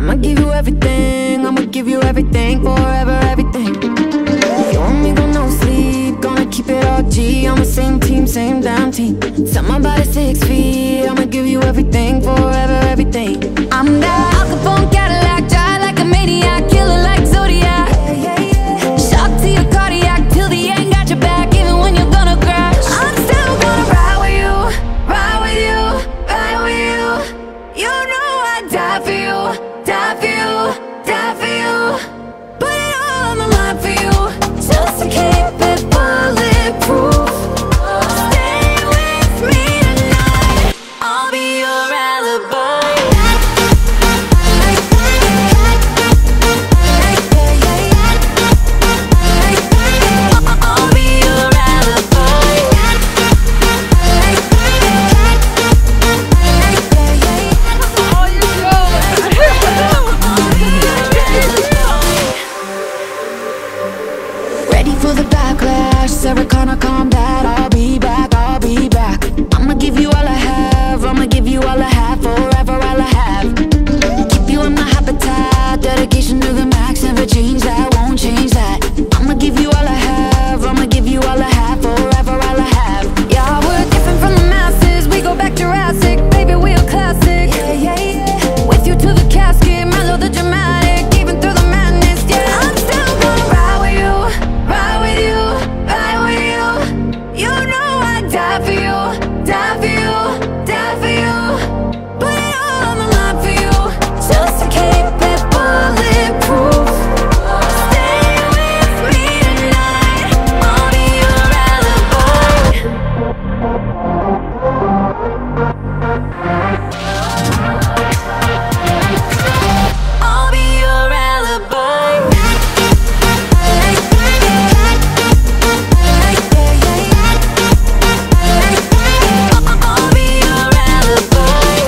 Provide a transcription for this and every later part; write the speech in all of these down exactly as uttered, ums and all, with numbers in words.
I'ma give you everything, I'ma give you everything, forever everything. If you want me, go no sleep, gonna keep it all G. On the same team, same damn team. Set my body six feet, I'ma give you everything, forever everything. I'm that Al Capone Cadillac, drive like a maniac, killer like zodiac. Yeah, yeah, yeah. Shock to your cardiac, till the end, got your back, even when you're gonna crash. I'm still gonna ride with you, ride with you, ride with you. You know I'd die for you, die for you, die for you. Put it all on the line for you, just to keep it bulletproof. Stay with me tonight, I'll be your alibi. I'll be your alibi. Ready for the backlash, Sarah Connor combat. I'll be back, I'll be back. I'ma give you all I have, I'ma give you all I have, forever all I have. Keep you in my habitat, dedication to the max, never change that, won't change that. I'ma give you all I have, I'ma give you all I have, forever all I have. Yeah, we're different from the masses, we go back Jurassic, baby, we're classic. Yeah, yeah, yeah. With you to the casket, mellow the dramatic, even through the madness, yeah. I'm still gonna ride with you, ride with you, ride with you. You know I'd die for you, die for you, die for you. Put it all on the line for you, just to keep it bulletproof. Stay with me tonight, I'll be your alibi. I'll be your alibi. I'll be your alibi.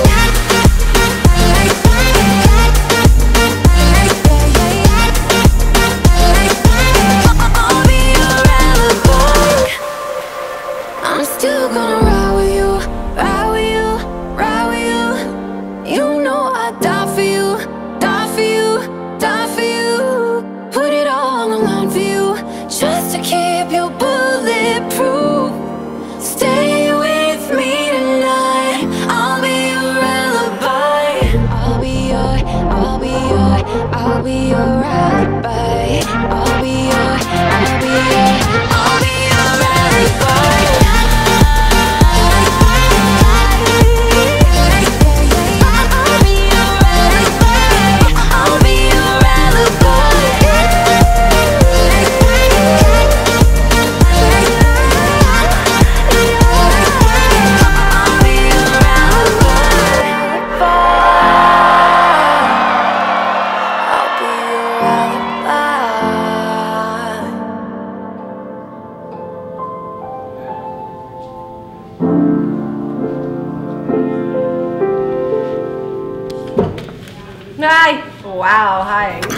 I'll be your alibi. I'm still gonna ride with you, ride with you, ride with you. You know I'd die for you, die for you, die for you. Put it all on the line for you, just to keep you bulletproof. Stay with me tonight, I'll be your alibi. I'll be your, I'll be your, I'll be your alibi. I'll be your, I'll be your, I'll be your alibi. I'll be your alibi. I'll be your alibi. I'll be your alibi. I'll be your alibi. Hi. Wow, hi.